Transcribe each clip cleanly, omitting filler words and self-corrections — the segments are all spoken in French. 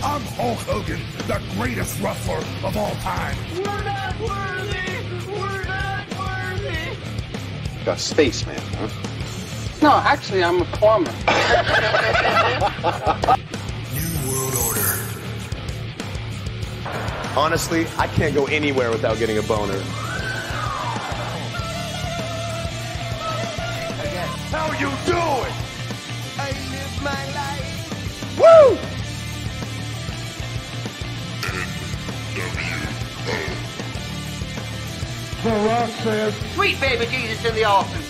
I'm Hulk Hogan, the greatest wrestler of all time. We're not worthy! We're not worthy! A spaceman, huh? No, actually, I'm a plumber. New World Order. Honestly, I can't go anywhere without getting a boner. How you doing? I live my life! Woo! The Rock says, Sweet baby Jesus in the office.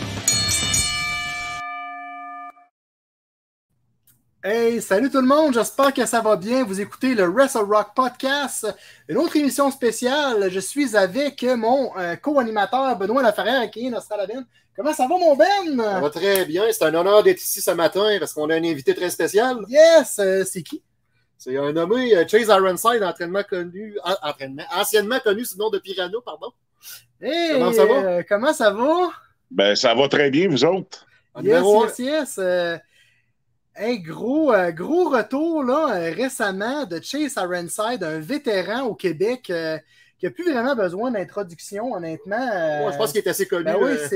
Hey, salut tout le monde, j'espère que ça va bien. Vous écoutez le Wrestle Rock Podcast, une autre émission spéciale. Je suis avec mon co-animateur Benoît Laferrière qui est Nostradabine. Comment ça va, mon Ben? Ça va très bien. C'est un honneur d'être ici ce matin parce qu'on a un invité très spécial. Yes, c'est qui? C'est un nommé Chase Ironside, anciennement connu sous le nom de Pirano, pardon. Hey, comment ça va? Comment ça va? Ben, ça va très bien, vous autres. Yes. Hey, gros retour là, récemment de Chase Ironside, un vétéran au Québec qui n'a plus vraiment besoin d'introduction, honnêtement. Je pense qu'il est assez connu. Ben oui,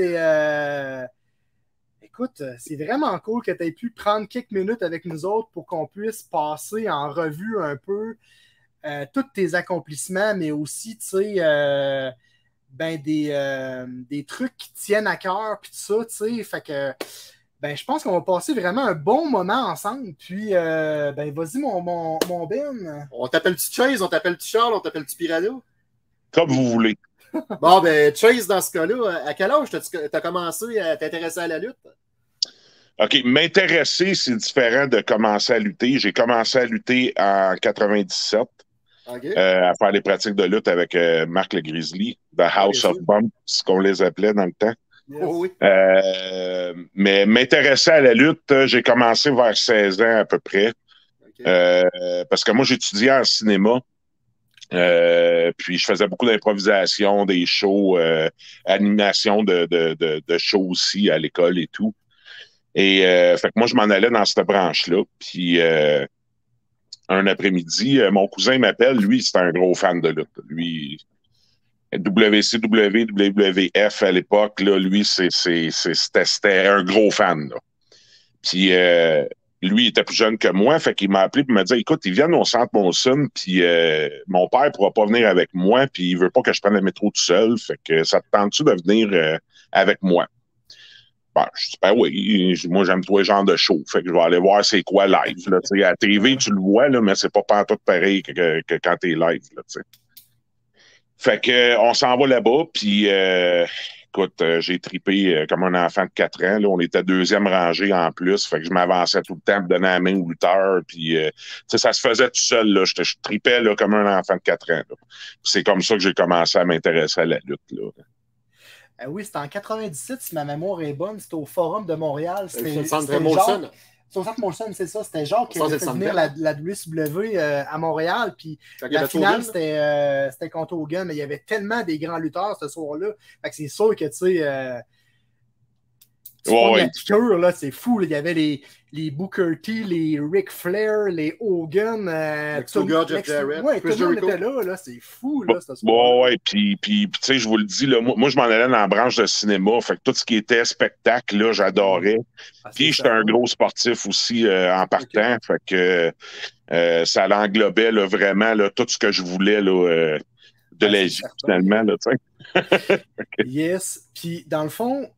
Écoute, c'est vraiment cool que tu aies pu prendre quelques minutes avec nous autres pour qu'on puisse passer en revue un peu tous tes accomplissements, mais aussi, tu sais, des trucs qui tiennent à cœur, puis tout ça, tu sais. Fait que, je pense qu'on va passer vraiment un bon moment ensemble. Puis, vas-y, mon Ben. On t'appelle-tu Chase, on t'appelle-tu Charles, on t'appelle-tu Pirano? Comme vous voulez. Bon, Chase, dans ce cas-là, à quel âge t'as commencé à t'intéresser à la lutte? OK, m'intéresser, c'est différent de commencer à lutter. J'ai commencé à lutter en 97, Okay. à faire des pratiques de lutte avec Marc le Grizzly, The House of Bumps, ce qu'on les appelait dans le temps. Yes. Oh, oui. Mais m'intéresser à la lutte, j'ai commencé vers 16 ans à peu près. Okay. Parce que moi, j'étudiais en cinéma. Puis je faisais beaucoup d'improvisation, des shows, animation de shows aussi à l'école et tout. Et fait que moi, je m'en allais dans cette branche-là. Puis un après-midi, mon cousin m'appelle. Lui, c'était un gros fan de lutte. Lui, WCW, WWF à l'époque, là, lui, c'était un gros fan. Là. Puis lui, il était plus jeune que moi, fait qu'il m'a appelé et m'a dit « Écoute, ils viennent au centre Monson, puis mon père ne pourra pas venir avec moi, puis il veut pas que je prenne le métro tout seul, fait que ça te tente-tu de venir avec moi? » Je dis « Ben oui, moi j'aime tous les genres de show, fait que je vais aller voir c'est quoi live. Là, à la TV, tu le vois, là, mais c'est pas pantoute pareil que quand t'es live. Là, t'sais. Fait que on s'en va là-bas, puis écoute, j'ai tripé comme un enfant de 4 ans. Là, on était deuxième rangée en plus. Fait que je m'avançais tout le temps, me donnais la main au lutteur. Puis, ça se faisait tout seul. Là. Je tripais là, comme un enfant de 4 ans. Là. C'est comme ça que j'ai commencé à m'intéresser à la lutte. Là. Oui, c'était en 97, si ma mémoire est bonne. C'était au Forum de Montréal. C'était le centre Molson. Sur le centre Molson, c'est ça. C'était genre qui avait fait venir la WCW à Montréal. Puis la finale, c'était contre Hogan. Mais il y avait tellement des grands lutteurs ce soir-là. Fait que c'est sûr que, tu sais... là, c'est fou. Là. Il y avait les Booker T, les Ric Flair, les Hogan. Tout le monde était là. C'est fou. Là, puis tu sais, je vous le dis, là, moi, je m'en allais dans la branche de cinéma. Fait que tout ce qui était spectacle, là, j'adorais. Puis j'étais un gros sportif aussi en partant. Okay. Fait que ça l'englobait là, vraiment là, tout ce que je voulais là, de la vie, finalement. Là, Yes. Puis dans le fond,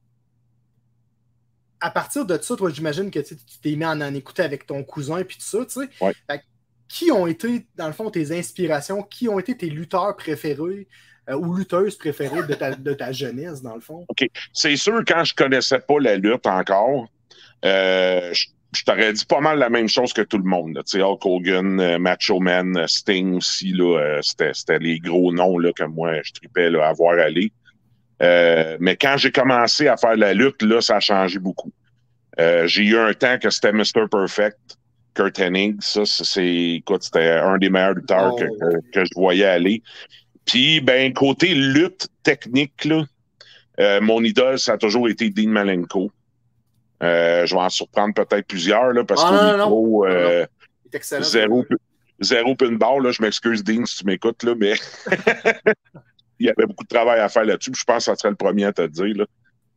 à partir de ça, toi, j'imagine que tu t'es mis à en écouter avec ton cousin et tout ça, tu sais. Ouais. Qui ont été, dans le fond, tes inspirations? Qui ont été tes lutteurs préférés ou lutteuses préférées de ta jeunesse, dans le fond? OK. C'est sûr, quand je connaissais pas la lutte encore, je t'aurais dit pas mal la même chose que tout le monde. Tu sais, Hulk Hogan, Macho Man, Sting aussi, là, c'était les gros noms là, que moi, je tripais là, à voir aller. Mais quand j'ai commencé à faire la lutte, là, ça a changé beaucoup. J'ai eu un temps que c'était Mr. Perfect, Kurt Hennig. Ça, écoute, c'était un des meilleurs lutteurs que je voyais aller. Puis, côté lutte technique, là, mon idole, ça a toujours été Dean Malenko. Je vais en surprendre peut-être plusieurs, là, parce qu'au niveau zéro pinball, là, je m'excuse, Dean, si tu m'écoutes, là, mais il y avait beaucoup de travail à faire là-dessus. Je pense que ça serait le premier à te le dire. Là.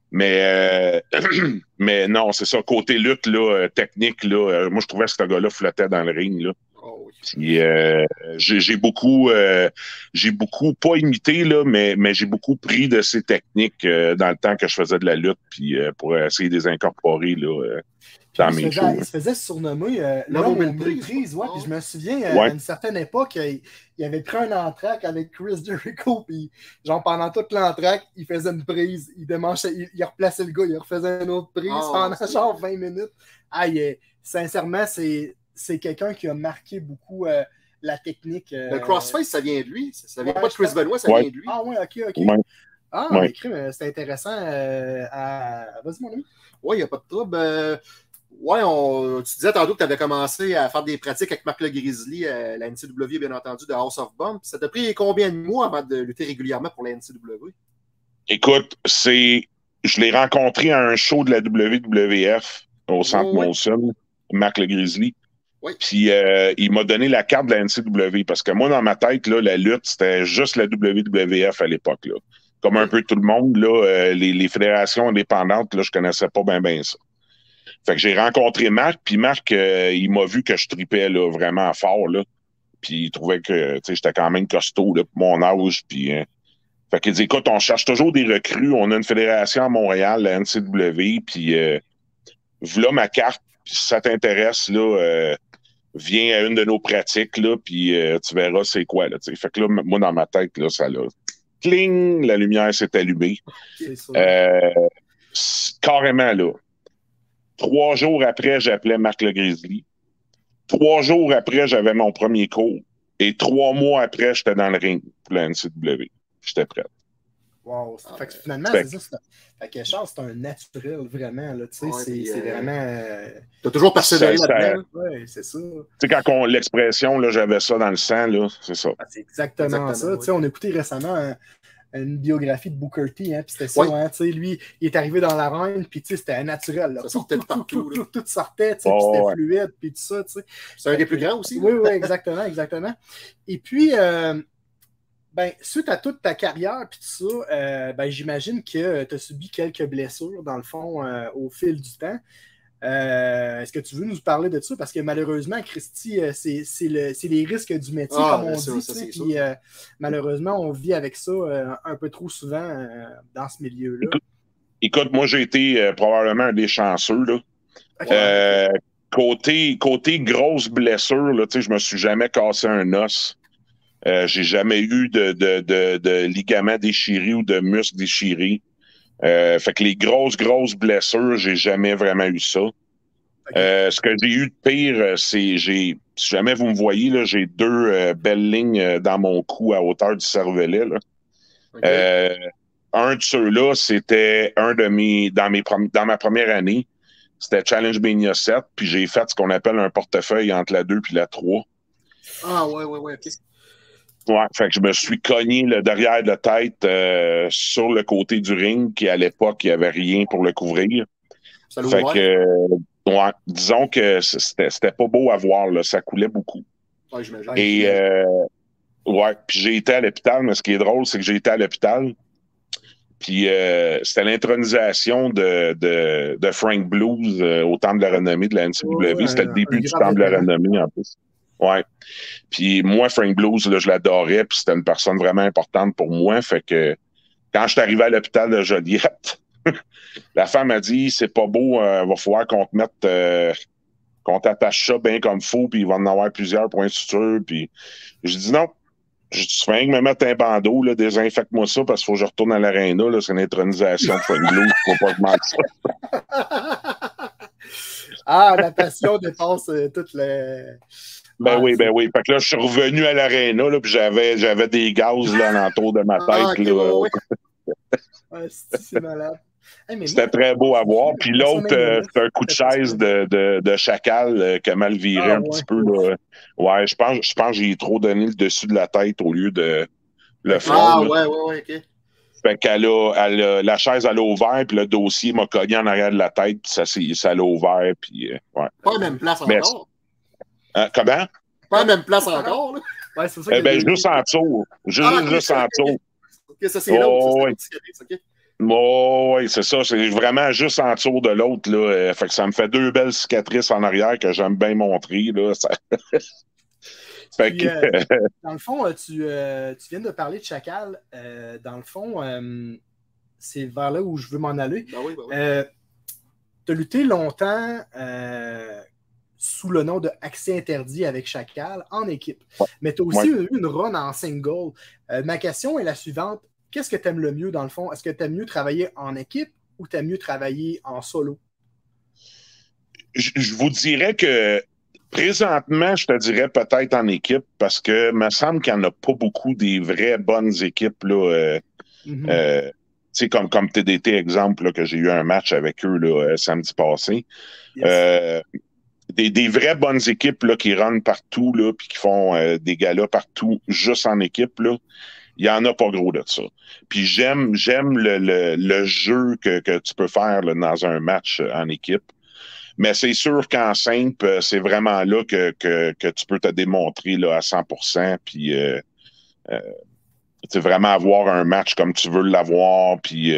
Mais non, c'est ça. Côté lutte, là, technique, là, moi, je trouvais que ce gars-là flottait dans le ring. Là. Oh, oui. Puis, j'ai beaucoup, pas imité, là, mais j'ai beaucoup pris de ses techniques dans le temps que je faisais de la lutte, puis pour essayer de les incorporer là, dans mes shows. Il se faisait surnommer l'homme aux mille prises, ouais. Puis je me souviens, à une certaine époque, il avait pris un entraque avec Chris Jericho, puis genre pendant toute l'entraque, il faisait une prise, il replaçait le gars, il refaisait une autre prise pendant genre 20 minutes. Sincèrement, c'est quelqu'un qui a marqué beaucoup la technique. Le crossface, ça vient de lui. Ça vient pas de Chris Benoit, ça vient de lui. Ah ouais, ok. Ouais. Ah, ouais. C'est intéressant. Vas-y, mon ami. Oui, il n'y a pas de trouble. Tu disais tantôt que tu avais commencé à faire des pratiques avec Marc Le Grizzly, la NCW, bien entendu, de House of Bomb. Ça t'a pris combien de mois avant de lutter régulièrement pour la NCW? Écoute, je l'ai rencontré à un show de la WWF au Centre Molson, Marc Le Grizzly. Oui. Puis il m'a donné la carte de la NCW parce que moi, dans ma tête, là, la lutte, c'était juste la WWF à l'époque. Là. Comme un peu tout le monde, là, les fédérations indépendantes, là, je connaissais pas bien ça. Fait que j'ai rencontré Marc, puis Marc, il m'a vu que je tripais là, vraiment fort. Là. Puis il trouvait que j'étais quand même costaud là, pour mon âge. Puis, fait qu'il dit, écoute, on cherche toujours des recrues. On a une fédération à Montréal, la NCW, puis voilà ma carte. Puis si ça t'intéresse, là, viens à une de nos pratiques, là, puis tu verras c'est quoi. Là, fait que là, moi, dans ma tête, là, ça l'a... Cling! La lumière s'est allumée. Carrément, là. 3 jours après, j'appelais Marc Le Grizzly. 3 jours après, j'avais mon premier cours. Et 3 mois après, j'étais dans le ring pour la NCW. J'étais prêt. Wow. Fait que finalement, c'est ça. Fait que Charles, c'est un naturel, vraiment. Là, c'est vraiment... T'as toujours persévéré là-dedans. Oui, c'est ça. Tu sais, quand l'expression, là, j'avais ça dans le sang, là, c'est ça. C'est exactement ça. Oui. On a écouté récemment une biographie de Booker T, hein, puis c'était ça, hein, lui, il est arrivé dans l'arène, puis c'était naturel, là. Ça sortait de partout, tout sortait, puis c'était fluide, puis tout ça, c'est un des plus grands aussi. Oui, exactement. Et puis, suite à toute ta carrière, puis tout ça, j'imagine que tu as subi quelques blessures, dans le fond, au fil du temps. Est-ce que tu veux nous parler de ça? Parce que malheureusement, Christy, c'est les risques du métier, comme on dit. Puis malheureusement, on vit avec ça un peu trop souvent dans ce milieu-là. Écoute, moi, j'ai été probablement un des chanceux. Là. Okay. Côté grosse blessure, là, je me suis jamais cassé un os. J'ai jamais eu de ligament déchiré ou de muscle déchiré. Fait que les grosses blessures, j'ai jamais vraiment eu ça. Okay. Ce que j'ai eu de pire, c'est si jamais vous me voyez, là, j'ai 2 belles lignes dans mon cou à hauteur du cervelet. Là. Okay. Un de ceux-là, c'était dans ma première année. C'était Challenge Mania 7, puis j'ai fait ce qu'on appelle un portefeuille entre la 2 puis la 3. Ah ouais, ok. Ouais, fait que je me suis cogné le derrière de tête sur le côté du ring, qui à l'époque, il n'y avait rien pour le couvrir. Fait que, disons que c'était pas beau à voir, là, ça coulait beaucoup. Ouais, j'imagine. Et, puis j'ai été à l'hôpital, mais ce qui est drôle, c'est que j'ai été à l'hôpital, puis c'était l'intronisation de Frank Blues au Temple de la Renommée de la NCW. C'était le début du Temple de la Renommée, en plus. Ouais. Puis moi, Frank Blues, là, je l'adorais, puis c'était une personne vraiment importante pour moi. Fait que quand je suis arrivé à l'hôpital de Joliette, la femme a dit, c'est pas beau, va falloir qu'on te mette, qu'on t'attache ça bien comme il faut, puis il va en avoir plusieurs points de suture. Puis je dis non. Je dis, fais que me mettre un bandeau, là, désinfecte-moi ça, parce qu'il faut que je retourne à l'aréna, là, c'est une intronisation de Frank Blues, faut pas que je manque ça. Ah, la passion dépasse toutes les... Ben oui. Fait que là, je suis revenu à l'aréna, là, puis j'avais des gaz là, alentour de ma tête. C'est malade. Hey, c'était très beau à voir. Puis l'autre, c'est un coup de chaise de chacal qui a mal viré un petit peu. Là. Ouais, je pense que j'ai trop donné le dessus de la tête au lieu de le front. Ah, ouais, OK. Fait qu'elle la chaise, elle a ouvert, puis le dossier m'a cogné en arrière de la tête, puis ça l'a ouvert, puis ouais. Pas la même place encore. Comment? Pas la même place encore, là. Ouais, c'est pour ça Eh bien, juste en dessous. Juste en dessous. OK, ça, c'est l'autre. Oui. Oui, c'est ça. C'est vraiment juste en dessous de l'autre. Là. Fait que ça me fait 2 belles cicatrices en arrière que j'aime bien montrer. Là. Fait Puis, que, dans le fond, tu viens de parler de Chacal. Dans le fond, c'est vers là où je veux m'en aller. Ben oui. Tu as lutté longtemps sous le nom de Accès Interdit avec Chacal en équipe. Mais tu as aussi eu une run en single. Ma question est la suivante. Qu'est-ce que tu aimes le mieux dans le fond? Est-ce que tu aimes mieux travailler en équipe ou tu aimes mieux travailler en solo? Je vous dirais que présentement, je te dirais peut-être en équipe parce que il me semble qu'il n'y en a pas beaucoup des vraies bonnes équipes. Là, comme TDT, exemple, là, que j'ai eu un match avec eux là, samedi passé. Yes. Des vraies bonnes équipes là, qui runnent partout là, puis qui font des galas partout juste en équipe, là. Il n'y en a pas gros de ça. Puis j'aime le jeu que tu peux faire là, dans un match en équipe. Mais c'est sûr qu'en simple, c'est vraiment là que tu peux te démontrer là, à 100%. Puis vraiment avoir un match comme tu veux l'avoir. Puis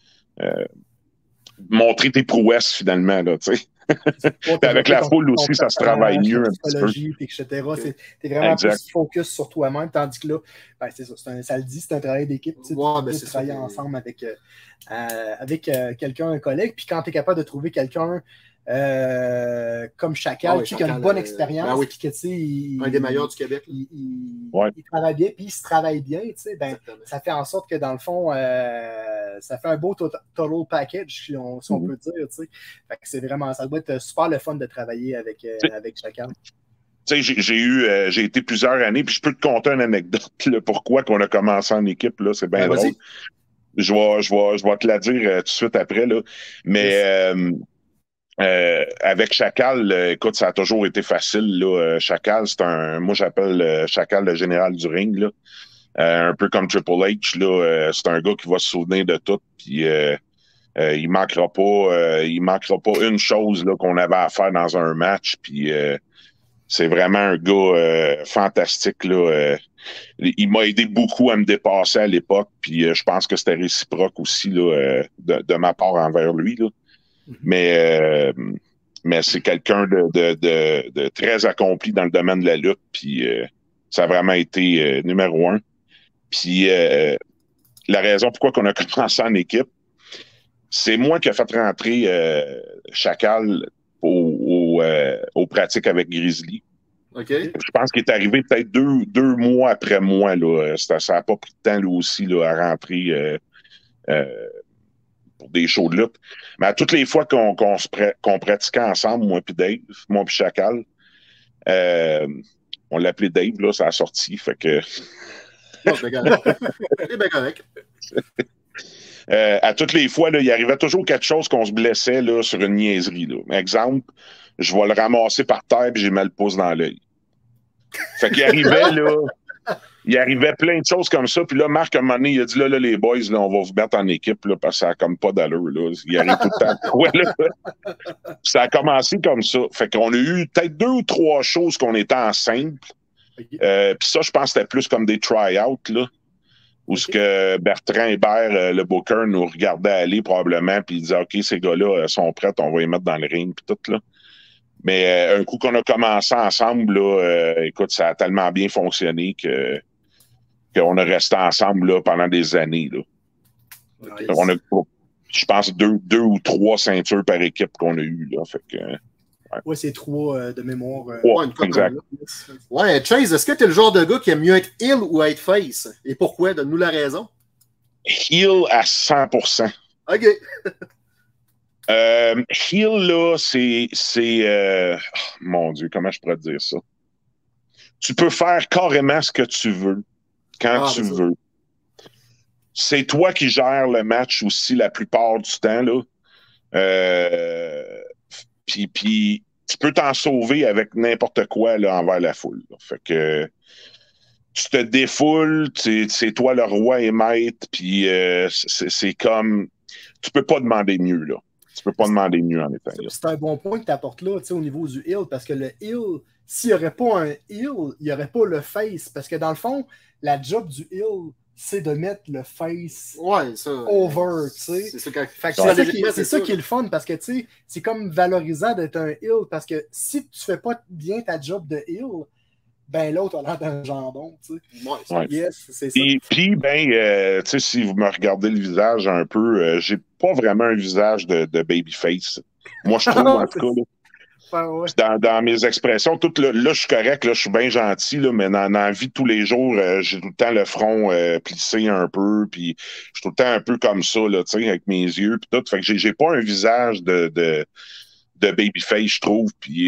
montrer tes prouesses finalement. Là, avec la foule aussi, ça se travaille mieux un petit peu. Etc. T'es vraiment plus focus sur toi-même, tandis que là, ben, c'est ça, ça le dit, c'est un travail d'équipe. Tu peux travailler ensemble avec quelqu'un, un collègue, puis quand tu es capable de trouver quelqu'un comme Chacal, qui a une bonne expérience, puis que, un des meilleurs du Québec. Il travaille bien, puis il se travaille bien, ben, ça fait en sorte que dans le fond, ça fait un beau total package, si on peut dire. Fait que c'est vraiment, ça doit être super le fun de travailler avec Chacal. J'ai été plusieurs années, puis je peux te conter une anecdote, là, pourquoi qu'on a commencé en équipe, là, c'est bien drôle. Je vais te la dire tout de suite après, là. Mais avec Chacal, écoute, ça a toujours été facile, là. Chacal, moi j'appelle Chacal le général du ring, là. Un peu comme Triple H, là. C'est un gars qui va se souvenir de tout, puis il manquera pas une chose là, qu'on avait à faire dans un match, puis c'est vraiment un gars fantastique, là. Il m'a aidé beaucoup à me dépasser à l'époque, puis je pense que c'était réciproque aussi là, de ma part envers lui, là. Mais c'est quelqu'un de très accompli dans le domaine de la lutte, puis ça a vraiment été numéro 1. Puis la raison pourquoi on a commencé en équipe, c'est moi qui ai fait rentrer Chacal aux pratiques avec Grizzly. Okay. Je pense qu'il est arrivé peut-être deux mois après moi. Là. Ça n'a pas pris de temps, lui aussi, là, à rentrer pour des shows de lutte. Mais à toutes les fois qu'on pratiquait ensemble, moi puis Dave, moi puis Chacal, on l'appelait Dave, là, ça a sorti. Fait que. Non, c'est bien correct. À toutes les fois, là, il arrivait toujours quelque chose qu'on se blessait là, sur une niaiserie. Là. Exemple, je vais le ramasser par terre et j'ai mal le pouce dans l'œil. Fait qu'il arrivait, là, il arrivait plein de choses comme ça. Puis là, Marc, à un moment donné, il a dit là, les boys, là, on va vous mettre en équipe là, parce que ça n'a comme pas d'allure. Là. Il arrive tout le temps. Ouais, là. Ça a commencé comme ça. Fait qu'on a eu peut-être 2 ou 3 choses qu'on était en simple. Puis ça, je pense que c'était plus comme des try-outs, là. Où ce que Bertrand Hébert, le booker, nous regardait aller probablement, puis il disait OK, ces gars-là sont prêts, on va les mettre dans le ring, puis tout, là. Mais un coup qu'on a commencé ensemble, là, écoute, ça a tellement bien fonctionné qu'on a resté ensemble là, pendant des années. Là. Nice. On a, je pense, 2 ou 3 ceintures par équipe qu'on a eues. Là, fait que, ouais, c'est 3 de mémoire. Ouais, exact. Ouais, Chase, est-ce que tu es le genre de gars qui aime mieux être heel ou être face? Et pourquoi? Donne-nous la raison. Heel à 100%. OK. Heel, là, c'est mon Dieu, comment je pourrais te dire ça? Tu peux faire carrément ce que tu veux, quand tu veux. C'est toi qui gères le match aussi la plupart du temps, là. Puis tu peux t'en sauver avec n'importe quoi là, envers la foule. Là. Fait que tu te défoules, c'est toi le roi et maître, puis c'est comme... Tu peux pas demander mieux, là. Tu peux pas demander mieux en étant là. C'est un bon point que tu apportes là, au niveau du heel, parce que le heel, s'il n'y aurait pas un heel, il n'y aurait pas le face. Parce que dans le fond, la job du heel, c'est de mettre le face over, tu sais. C'est ça qui est le fun, parce que, tu sais, c'est comme valorisant d'être un heel, parce que si tu fais pas bien ta job de heel, ben l'autre a l'air d'un jambon, tu sais. Ouais. Yes, c'est ça. Puis ben, tu sais, si vous me regardez le visage un peu, j'ai pas vraiment un visage de babyface. Moi, je trouve, en tout cas, là. Ouais. Dans mes expressions, là, je suis correct, là, je suis bien gentil, là, mais dans la vie de tous les jours, j'ai tout le temps le front plissé un peu, puis je suis tout le temps un peu comme ça, là, avec mes yeux, puis tout. Fait que j'ai pas un visage de babyface, je trouve, puis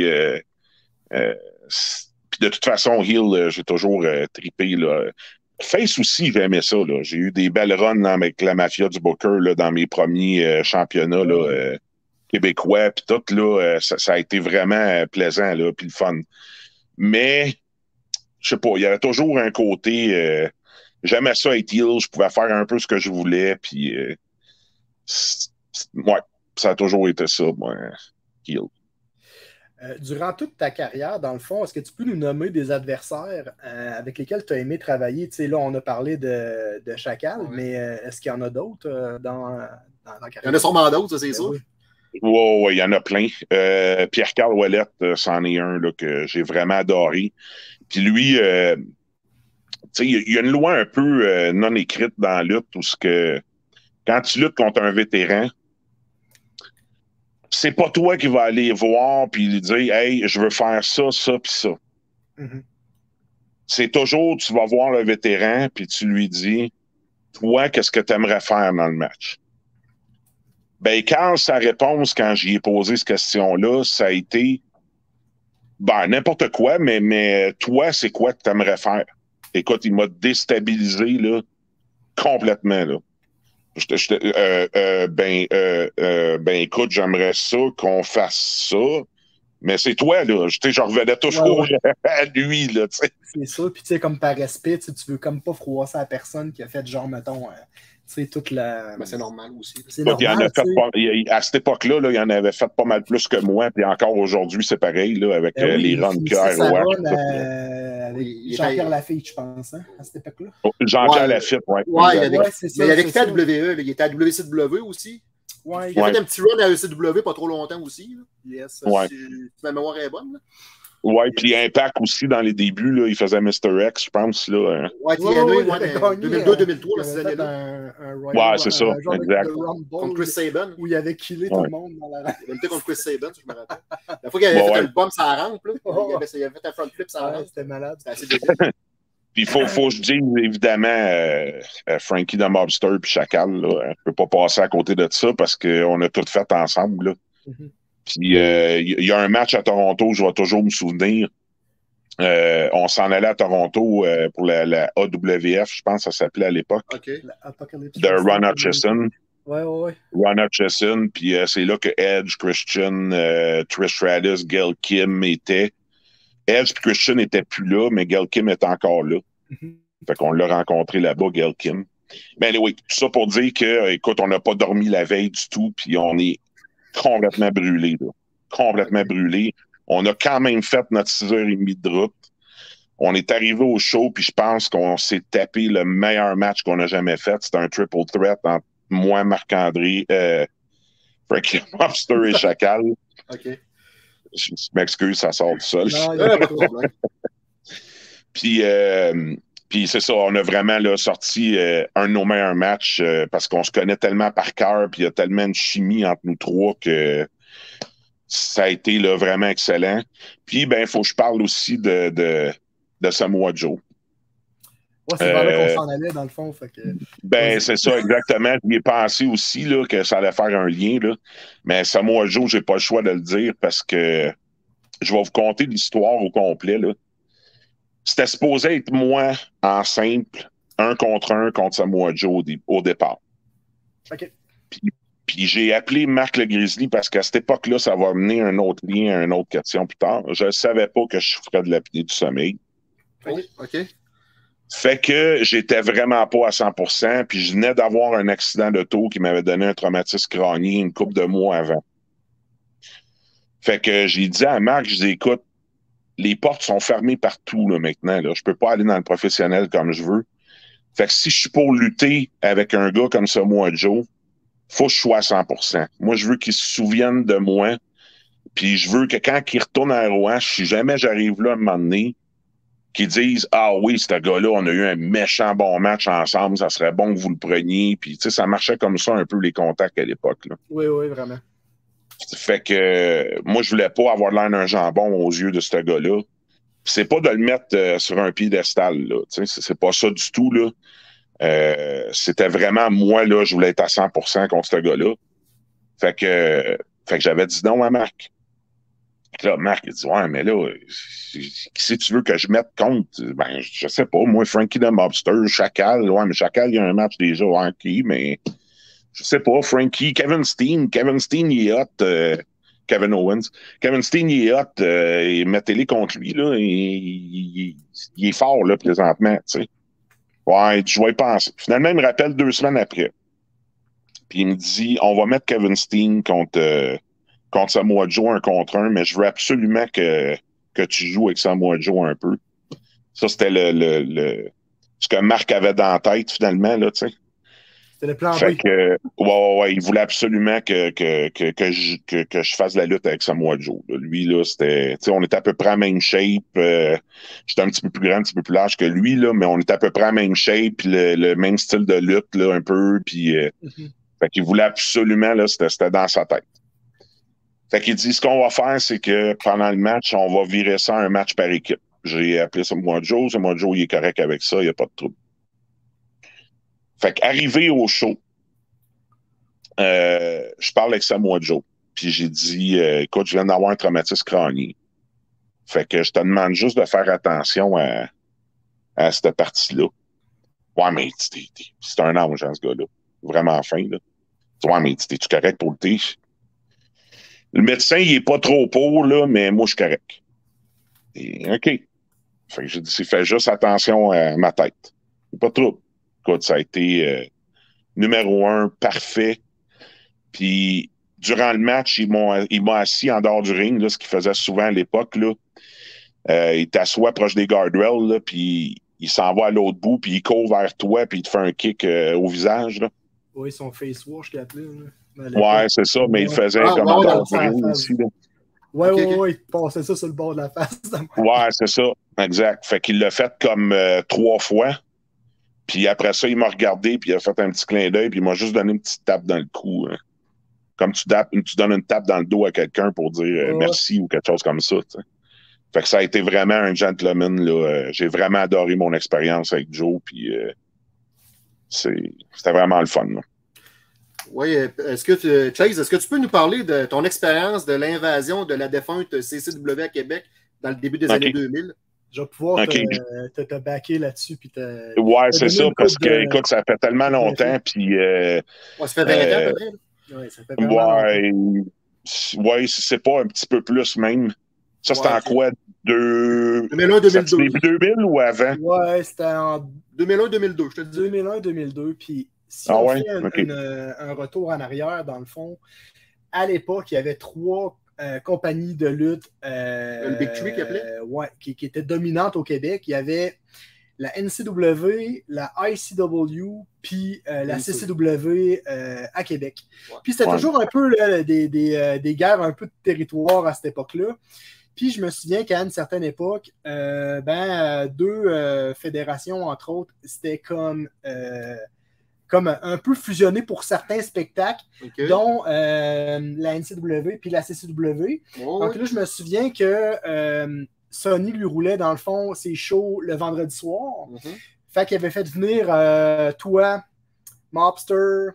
de toute façon, heel, j'ai toujours trippé, là. Face aussi, j'aimais ça, là. J'ai eu des belles runs avec la mafia du Booker, là, dans mes premiers championnats, là, québécois, puis tout, là, ça a été vraiment plaisant, là, puis le fun. Mais, je sais pas, il y avait toujours un côté, j'aimais ça être heel, je pouvais faire un peu ce que je voulais, puis, ouais, ça a toujours été ça, moi, heel. Durant toute ta carrière, dans le fond, est-ce que tu peux nous nommer des adversaires avec lesquels tu as aimé travailler? Tu sais, là, on a parlé de Chacal, mais est-ce qu'il y en a d'autres dans ta carrière? Il y en a sûrement d'autres, ça, c'est sûr. Oui. Oui, il y en a plein. Pierre-Carl Ouellette, c'en est un là, que j'ai vraiment adoré. Puis lui, il y a une loi un peu non écrite dans la lutte où quand tu luttes contre un vétéran, c'est pas toi qui vas aller voir puis lui dire « Hey, je veux faire ça, ça, puis ça. Mm-hmm. » C'est toujours, tu vas voir le vétéran puis tu lui dis « Toi, qu'est-ce que tu aimerais faire dans le match? » Ben, quand sa réponse, quand j'y ai posé cette question-là, ça a été n'importe quoi, mais toi, c'est quoi que tu aimerais faire? Écoute, il m'a déstabilisé là, complètement. Là. Écoute, j'aimerais ça qu'on fasse ça, mais c'est toi, là. Je revenais toujours à lui, là, tu sais. C'est ça, puis tu sais, comme par respect, tu veux comme pas froisser la personne qui a fait genre, mettons, tu sais, toute la... Ben, c'est normal aussi. C'est normal, à cette époque-là, là, il en avait fait pas mal plus que moi, puis encore aujourd'hui, c'est pareil, là, avec les runs que avec Jean-Pierre Lafitte, je pense, hein, à cette époque-là. Jean-Pierre Lafitte, oui. Ouais, il avait quitté à WWE, il était à WCW aussi. Ouais, il a fait un petit run à ECW pas trop longtemps aussi. Là. Yes, si ma mémoire est bonne. Là. Oui, puis Impact aussi dans les débuts, là, il faisait Mr. X, je pense. Là, ouais, TNA, 2002-2003, ces années-là. Ouais, c'est ça, exact. Contre Chris Sabin. Où il avait killé tout le monde dans la rampe. Il avait lutté contre Chris Sabin, je me rappelle. La fois qu'il avait fait un bump sur la rampe, là, il avait fait un front flip sur la rampe. C'était malade. C'était assez débile. Puis il faut que je dise, évidemment, Frankie the Mobster puis Chacal, là, on peut pas passer à côté de ça parce qu'on a tout fait ensemble, là. Mm-hmm. Puis il y a un match à Toronto, je vais toujours me souvenir. On s'en allait à Toronto pour la AWF, je pense que ça s'appelait à l'époque. Okay. De Ron Hutchison. Ouais. Ron Hutchison, puis c'est là que Edge, Christian, Trish Stratus, Gail Kim étaient. Edge et Christian n'étaient plus là, mais Gail Kim était encore là. Mm-hmm. Fait qu'on l'a rencontré là-bas, Gail Kim. Mais oui, tout ça pour dire que, écoute, on n'a pas dormi la veille du tout, puis on est complètement brûlé, là. Complètement brûlé. On a quand même fait notre 6h30 de route. On est arrivé au show, puis je pense qu'on s'est tapé le meilleur match qu'on a jamais fait. C'était un triple threat entre moi, Marc-André, Frankie Mobster et Chacal. OK. Je m'excuse, ça sort du sol. Non, il n'y a pas de problème. Puis c'est ça, on a vraiment là, sorti un de nos meilleurs matchs parce qu'on se connaît tellement par cœur, puis il y a tellement de chimie entre nous trois que ça a été là, vraiment excellent. Puis, il faut que je parle aussi de Samoa Joe. Ouais, c'est vers là qu'on s'en allait, dans le fond. Fait que... c'est ça, exactement. J'y ai pensé aussi là, que ça allait faire un lien. Là. Mais Samoa Joe, j'ai pas le choix de le dire parce que je vais vous conter l'histoire au complet. Là. C'était supposé être moi en simple, 1 contre Samoa Joe au départ. OK. Puis j'ai appelé Marc le Grizzly parce qu'à cette époque-là, ça va mener un autre lien à une autre question plus tard. Je ne savais pas que je ferais de l'apnée du sommeil. OK. Fait que j'étais vraiment pas à 100%, puis je venais d'avoir un accident d'auto qui m'avait donné un traumatisme crânien une couple de mois avant. Fait que j'ai dit à Marc, je dis, écoute, les portes sont fermées partout là, maintenant. Là. Je peux pas aller dans le professionnel comme je veux. Fait que si je suis pour lutter avec un gars comme Samoa Joe, faut que je sois à 100%. Moi, je veux qu'il se souvienne de moi. Puis je veux que quand il retourne à ROH, si jamais j'arrive là à un moment donné, qu'ils disent « Ah oui, ce gars-là, on a eu un méchant bon match ensemble, ça serait bon que vous le preniez. » Puis tu sais, ça marchait comme ça un peu les contacts à l'époque. Là. Oui, oui, vraiment. Fait que moi, je voulais pas avoir l'air d'un jambon aux yeux de ce gars-là. C'est pas de le mettre sur un piédestal, là. C'est pas ça du tout, là. C'était vraiment moi, là, je voulais être à 100% contre ce gars-là. Fait que j'avais dit non à Marc. Là, Marc, il dit, ouais, mais là, qui tu veux que je mette contre? Ben, je sais pas, moi, Frankie the Mobster, Chacal, ouais, mais Chacal, il y a un match déjà, ok, mais je sais pas, Frankie, Kevin Steen, il est hot, Kevin Owens. Kevin Steen, il est hot, et mettez-les contre lui, là, il est fort, là, présentement, tu sais. Ouais, je vais y penser. Finalement, il me rappelle 2 semaines après. Puis il me dit, on va mettre Kevin Steen contre Samoa Joe 1 contre 1, mais je veux absolument que tu joues avec Samoa Joe un peu. Ça, c'était ce que Marc avait dans la tête, finalement, là, tu sais. C'était le plan B. Fait que, ouais, il voulait absolument que je fasse la lutte avec Samoa Joe. Là. Lui, là, c'était, tu sais, on était à peu près à même shape. J'étais un petit peu plus grand, un petit peu plus large que lui, là, mais on était à peu près à même shape, puis le même style de lutte, là, un peu, puis fait qu'il voulait absolument, là, c'était dans sa tête. Fait qu'il dit, ce qu'on va faire, c'est que pendant le match, on va virer ça un match par équipe. J'ai appelé Samoa Joe, il est correct avec ça, il n'y a pas de trouble. Fait qu'arrivé au show, je parle avec Samoa Joe. Puis j'ai dit, écoute, je viens d'avoir un traumatisme crânien. Fait que je te demande juste de faire attention à cette partie-là. Ouais, mais c'est un ange, hein, ce gars-là. Vraiment fin, là. Ouais, mais t'es-tu correct pour le thé? Le médecin, il est pas trop pour, là, mais moi, je suis correct. Et, OK. Fait que j'ai dit, fais juste attention à ma tête. Pas trop. Écoute, ça a été numéro 1, parfait. Puis, durant le match, il m'a assis en dehors du ring, là, ce qu'il faisait souvent à l'époque. Là. Il t'assoit proche des guardrails, là, puis il s'en va à l'autre bout, puis il court vers toi, puis il te fait un kick au visage. Là. Oui, son face wash qu'il appelait. Ouais, c'est ça, mais il le faisait comme en dehors du ring aussi. Oui, il passait ça sur le bord de la face. Ouais, c'est ça, exact. Fait qu'il l'a fait comme 3 fois. Puis après ça, il m'a regardé, puis il a fait un petit clin d'œil, puis il m'a juste donné une petite tape dans le cou. Hein. Comme tu donnes une tape dans le dos à quelqu'un pour dire merci ou quelque chose comme ça. T'sais. Fait que ça a été vraiment un gentleman. Là. J'ai vraiment adoré mon expérience avec Joe, puis c'était vraiment le fun. Là. Oui, Chase, est-ce que tu peux nous parler de ton expérience de l'invasion de la défunte CCW à Québec dans le début des années 2000? Je vais pouvoir te backer là-dessus. Ouais, c'est ça, parce que, écoute, ça fait tellement longtemps. Puis, ça fait 20 ans, à peu près. Ouais, ça fait longtemps. Ouais, c'est pas un petit peu plus même. Ça, c'était en quoi? 2001-2002. Début 2000 ou avant? Ouais, c'était en 2001-2002, je te dis. 2001-2002. Puis, si on fait un retour en arrière, dans le fond, à l'époque, il y avait 3 compagnie de lutte le Big Tree qui appelait? Ouais, qui était dominante au Québec. Il y avait la NCW, la ICW, puis la CCW à Québec. Ouais. Puis c'était toujours un peu là, des guerres, un peu de territoire à cette époque-là. Puis je me souviens qu'à une certaine époque, 2 fédérations, entre autres, c'était comme un peu fusionné pour certains spectacles, dont la NCW puis la CCW. Donc là, je me souviens que Sony lui roulait, dans le fond, ses shows le vendredi soir. Fait qu'il avait fait venir toi, Mobster,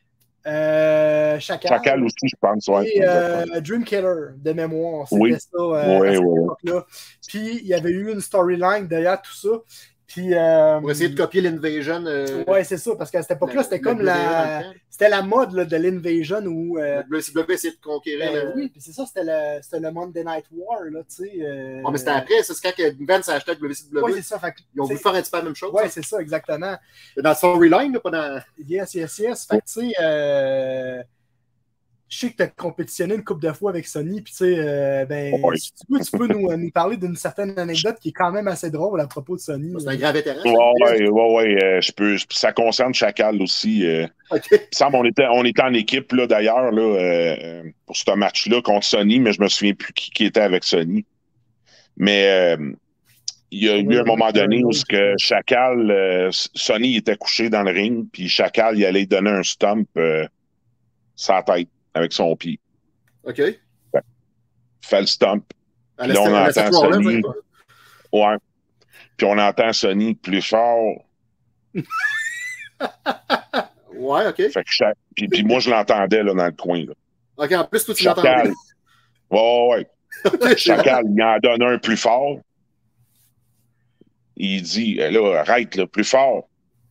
Chacal aussi, je pense. Ouais, et Dream Killer, de mémoire. C'était ça à cette époque-là. Puis il y avait eu une storyline derrière tout ça. Puis, pour essayer de copier l'Invasion. Ouais, c'est ça, parce qu'à cette époque-là, c'était comme c'était la mode là, de l'Invasion où. Le WCW essayait de conquérir. Oui, puis c'est ça, c'était le Monday Night War, là, tu sais. mais c'était après, c'est quand Vince a acheté WCW. Oui, c'est ça. Ils ont voulu faire un petit peu la même chose. Oui, c'est ça, exactement. Dans le storyline, pas dans. Yes. Fait que, tu sais. je sais que tu as compétitionné une couple de fois avec Sonny, puis tu sais, Ouais. si tu peux nous parler d'une certaine anecdote qui est quand même assez drôle à propos de Sonny. C'est un grand vétéran. Je peux. Ça concerne Chacal aussi. OK. Il me semble on était en équipe là, d'ailleurs là, pour ce match-là contre Sonny, mais je me souviens plus qui était avec Sonny. Mais il y a eu un moment donné où que Chacal, Sonny était couché dans le ring, puis Chacal il allait donner un stomp sa tête avec son pied. OK. Fait le stomp. À Puis là, on entend Sonny. ça, Ouais. Puis on entend Sonny plus fort. ouais, OK. Fait que puis moi, je l'entendais là, dans le coin. Là. OK, en plus, toi, tu Chacal. l'entendais. Ouais. Chacal, il en donne un plus fort. Il dit, là, arrête, là, plus fort.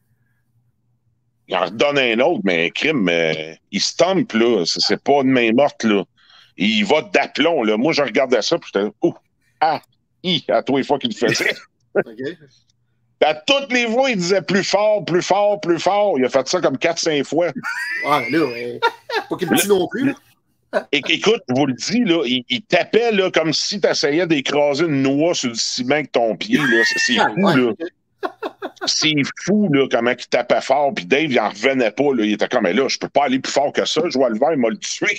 Il en redonne un autre, mais crime, il stompe, là. C'est pas une main morte, là. Et il va d'aplomb, là. Moi, je regardais ça, puis j'étais, à tous les fois qu'il le faisait. OK. À toutes les fois, il disait plus fort, plus fort, plus fort. Il a fait ça comme 4-5 fois. Ouais, là, pas qu'il le dit non plus, là. Écoute, je vous le dis, là, il tapait là, comme si tu essayais d'écraser une noix sur le ciment avec ton pied. Là. C'est fou, ouais, là. OK. C'est fou, là, comment il tapait fort. Puis Dave, il en revenait pas. Là. Il était comme, mais là, je peux pas aller plus fort que ça. Joël Vert, il m'a le tué.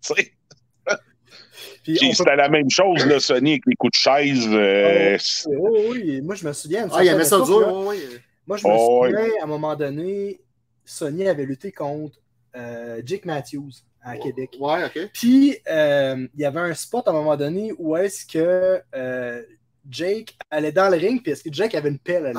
Puis c'était la même chose, là, Sonny, avec les coups de chaise. Oui, moi, je me souviens. Il aimait ça dur, oui. Moi, je me souviens, à un moment donné, Sonny avait lutté contre Jake Matthews à Québec. Ouais, OK. Puis, il y avait un spot à un moment donné où est-ce que Jake allait dans le ring, puis est-ce que Jake avait une pelle?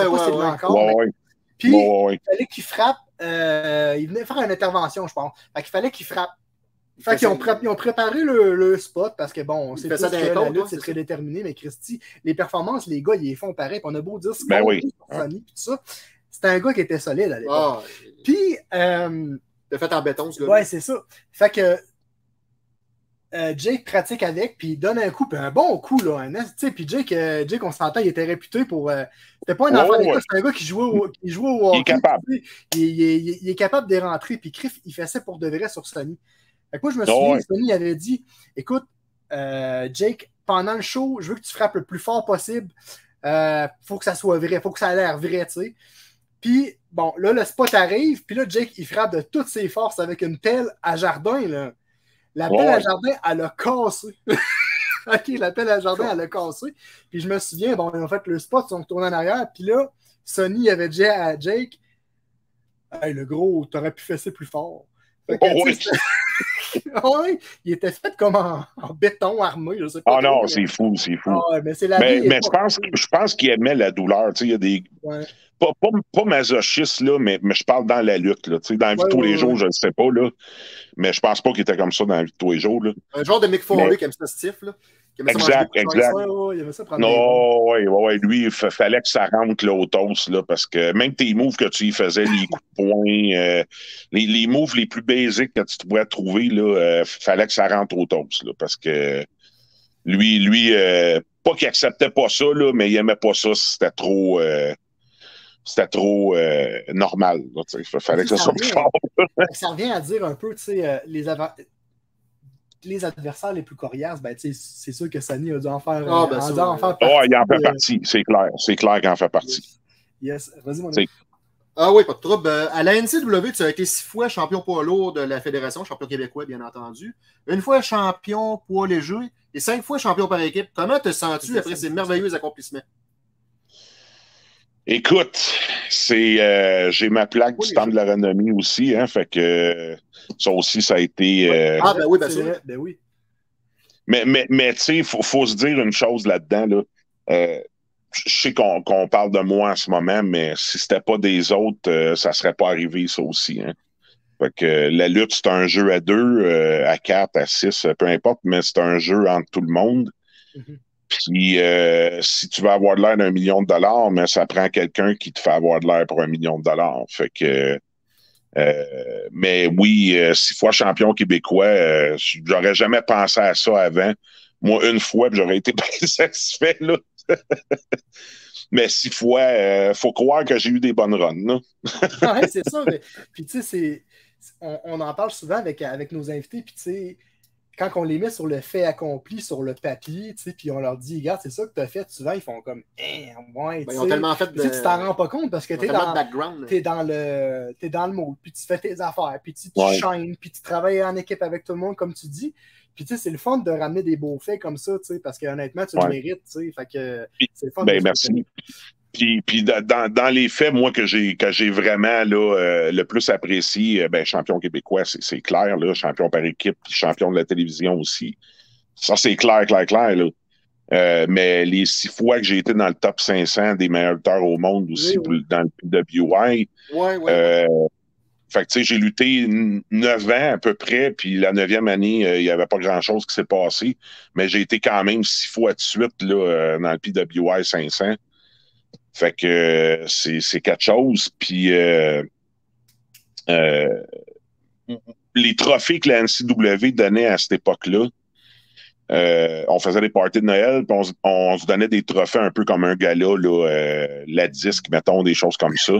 Puis, il fallait qu'il frappe. Il venait faire une intervention, je pense. Fait qu'il fallait qu'il frappe. Fait qu'ils ont préparé le spot parce que bon, c'est ça que la lutte, c'est très déterminé, mais Christy, les performances, les gars, ils les font pareil. Puis on a beau dire c'est Sonny, puis tout ça. C'était un gars qui était solide à l'époque. Puis, t'as fait en béton, ce gars. Ouais, c'est ça. Fait que Jake pratique avec, puis il donne un coup, puis un bon coup, là. Puis Jake, on s'entend, il était réputé pour. C'était pas un enfant d'école, c'était un gars qui jouait au hockey. Il est capable. Il est capable de rentrer, puis Criff, il fait ça pour de vrai sur Sonny. Fait que moi, je me souviens, Sonny avait dit, écoute, Jake, pendant le show, je veux que tu frappes le plus fort possible. Faut que ça soit vrai, faut que ça ait l'air vrai, tu sais. Puis, bon, là, le spot arrive, puis là, Jake, il frappe de toutes ses forces avec une pelle à jardin, là. La pelle à jardin, elle a cassé. OK, la pelle à jardin, elle a cassé. Puis je me souviens, bon, ils ont fait le spot, ils sont retournés en arrière, puis là, Sonny avait dit à Jake, hey, le gros, t'aurais pu fesser plus fort. Fait que, oui, il était fait comme en béton armé, je sais pas. Ah non, mais... c'est fou. Mais c'est la vie, mais je pense qu'il aimait la douleur. Tu sais, il y a des. Ouais. Pas masochiste, là, mais je parle dans la lutte. Là, dans la vie de tous les jours, je ne sais pas. Là, mais je pense pas qu'il était comme ça dans la vie de tous les jours. Là. Un genre de Mick Foley qui aime ça stiff. Là. Exact. Il aimait ça prendre ouais. Lui, il fallait que ça rentre là, au toast, là, parce que même tes moves que tu y faisais, les coups de poing, les moves les plus basiques que tu pourrais trouver, là, fallait que ça rentre au toast, là, parce que lui pas qu'il acceptait pas ça, là, mais il aimait pas ça si c'était trop... c'était trop normal. Il fallait que ça soit plus fort. Ça revient à dire un peu, tu sais, les adversaires les plus coriaces, ben, c'est sûr que Sonny a dû en faire, partie. Il en fait partie, c'est clair. C'est clair qu'il en fait partie. Yes. Vas-y, mon ami. Ah oui, pas de trouble. À la NCW, tu as été 6 fois champion poids lourd de la Fédération, champion québécois, bien entendu. 1 fois champion poids léger et 5 fois champion par équipe. Comment te sens-tu après ces merveilleux accomplissements? Écoute, j'ai ma plaque du Temple de la Renommée aussi, hein, fait que ça aussi, ça a été... ben oui, bien sûr. Ben oui. Mais tu sais, faut se dire une chose là-dedans, là. Je sais qu'on parle de moi en ce moment, mais si c'était pas des autres, ça serait pas arrivé, ça aussi, hein. Fait que la lutte, c'est un jeu à 2, à 4, à 6, peu importe, mais c'est un jeu entre tout le monde. Mm-hmm. Puis, si tu veux avoir de l'air d'1 million de dollars, mais ça prend quelqu'un qui te fait avoir de l'air pour 1 million de dollars. Fait que, mais oui, 6 fois champion québécois, j'aurais jamais pensé à ça avant. Moi, 1 fois, j'aurais été bien satisfait, là. Mais 6 fois, faut croire que j'ai eu des bonnes runs, là. Ouais, c'est ça. Mais, puis, tu sais, on en parle souvent avec nos invités, puis tu sais, quand on les met sur le fait accompli, sur le papier, tu sais, puis on leur dit, regarde, c'est ça que tu as fait, souvent, ils font comme, ouais, ils ont tellement fait tu t'en rends pas compte parce que t'es dans le mood, puis tu fais tes affaires, puis tu shines, puis tu travailles en équipe avec tout le monde, comme tu dis. Puis, tu sais, c'est le fun de ramener des beaux faits comme ça, tu sais, parce que honnêtement, tu le mérites, tu sais. Fait que c'est le fun. Merci. Puis dans les faits, moi, que j'ai vraiment là, le plus apprécié, champion québécois, c'est clair, là, champion par équipe, puis champion de la télévision aussi. Ça, c'est clair, là. Mais les 6 fois que j'ai été dans le top 500 des meilleurs lutteurs au monde aussi, dans le PWI, fait que, tu sais, j'ai lutté 9 ans à peu près, puis la 9e année, il n'y avait pas grand-chose qui s'est passé, mais j'ai été quand même 6 fois de suite là, dans le PWI 500. Fait que c'est quelque chose. Puis les trophées que la NCW donnait à cette époque-là, on faisait des parties de Noël, puis on se donnait des trophées un peu comme un gala, là, la disque, mettons, des choses comme ça.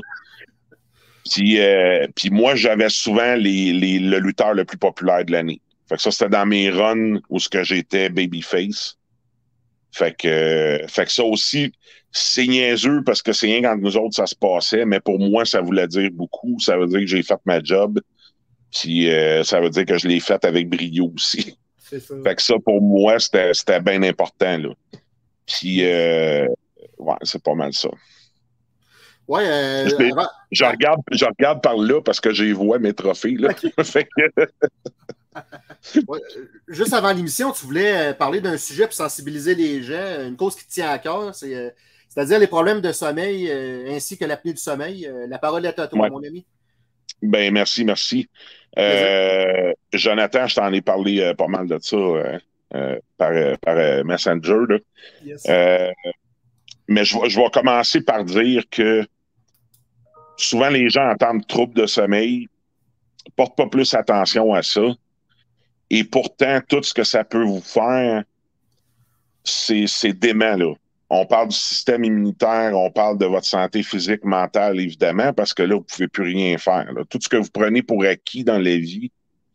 Puis moi, j'avais souvent le lutteur le plus populaire de l'année. Fait que ça, c'était dans mes runs où j'étais babyface. Fait que ça aussi, c'est niaiseux parce que c'est rien quand nous autres, ça se passait, mais pour moi, ça voulait dire beaucoup. Ça veut dire que j'ai fait ma job. Puis ça veut dire que je l'ai fait avec brio aussi. C'est ça. Fait que ça, pour moi, c'était bien important, là. Puis, c'est pas mal ça. Ouais, je regarde par là parce que j'ai vois mes trophées, là. Okay. Fait que... Ouais, juste avant l'émission, tu voulais parler d'un sujet pour sensibiliser les gens, une cause qui te tient à cœur, c'est-à-dire les problèmes de sommeil ainsi que l'apnée du sommeil. La parole est à toi, mon ami. Ben, merci. Jonathan, je t'en ai parlé pas mal de ça par Messenger. Là. Yes. Mais je vais commencer par dire que souvent les gens entendent troubles de sommeil, portent pas plus attention à ça. Et pourtant, tout ce que ça peut vous faire, c'est dément, là. On parle du système immunitaire, on parle de votre santé physique, mentale, évidemment, parce que là, vous ne pouvez plus rien faire. Là. Tout ce que vous prenez pour acquis dans la vie,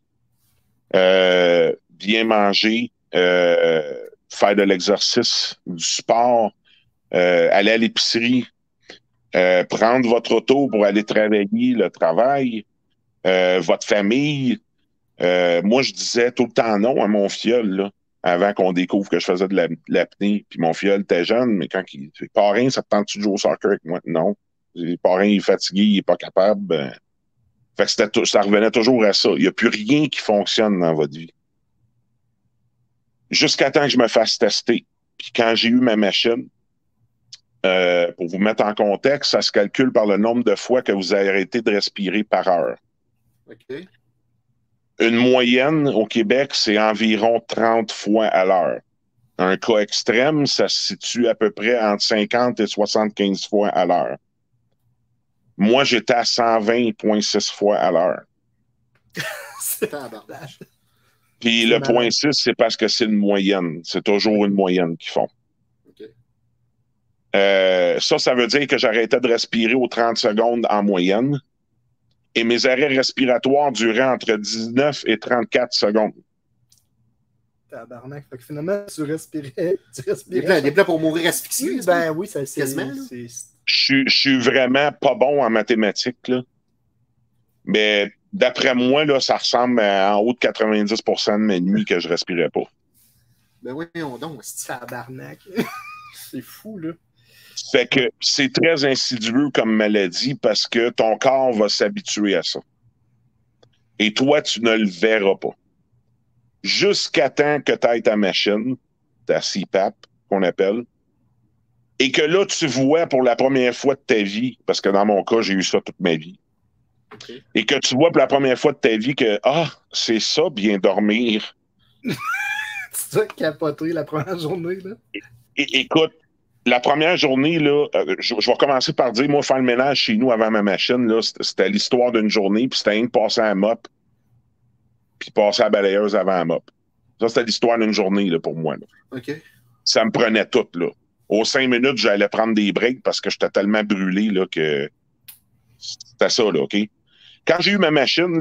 bien manger, faire de l'exercice, du sport, aller à l'épicerie, prendre votre auto pour aller travailler, le travail, votre famille. Moi, je disais tout le temps non à mon filleul, là, avant qu'on découvre que je faisais de l'apnée. Puis mon filleul était jeune, mais quand il est parrain, ça te tente-tu de jouer au soccer avec moi? Non. Le parrain, il est fatigué, il n'est pas capable. Fait que ça revenait toujours à ça. Il n'y a plus rien qui fonctionne dans votre vie. Jusqu'à temps que je me fasse tester. Puis quand j'ai eu ma machine, pour vous mettre en contexte, ça se calcule par le nombre de fois que vous avez arrêté de respirer par heure. OK. Une moyenne au Québec, c'est environ 30 fois à l'heure. Un cas extrême, ça se situe à peu près entre 50 et 75 fois à l'heure. Moi, j'étais à 120,6 fois à l'heure. C'est un abordage. Puis le point 6, c'est parce que c'est une moyenne. C'est toujours une moyenne qu'ils font. Okay. Ça veut dire que j'arrêtais de respirer aux 30 secondes en moyenne. Et mes arrêts respiratoires duraient entre 19 et 34 secondes. Tabarnak. Fait que finalement, tu respirais. Des plats pour mourir asphyxié. Ben oui, ça c'est quasiment. Je suis vraiment pas bon en mathématiques, là. Mais d'après moi, là, ça ressemble à en haut de 90% de mes nuits que je respirais pas. Ben oui, on donne. Tabarnak. C'est fou, là. Fait que c'est très insidieux comme maladie parce que ton corps va s'habituer à ça. Et toi, tu ne le verras pas. Jusqu'à temps que tu ailles ta machine, ta CPAP, qu'on appelle, et que là, tu vois pour la première fois de ta vie, parce que dans mon cas, j'ai eu ça toute ma vie, okay. Et que tu vois pour la première fois de ta vie que, c'est ça, bien dormir. Tu t'as capoté la première journée, là? Écoute, la première journée, là, je vais commencer par dire, moi, faire le ménage chez nous avant ma machine, là, c'était l'histoire d'une journée, puis c'était rien de passer à la mop, puis passer à la balayeuse avant la mop. Ça, c'était l'histoire d'une journée, là, pour moi. Là. OK. Ça me prenait tout, là. Aux 5 minutes, j'allais prendre des breaks parce que j'étais tellement brûlé, là, que c'était ça, là, OK? Quand j'ai eu ma machine, là,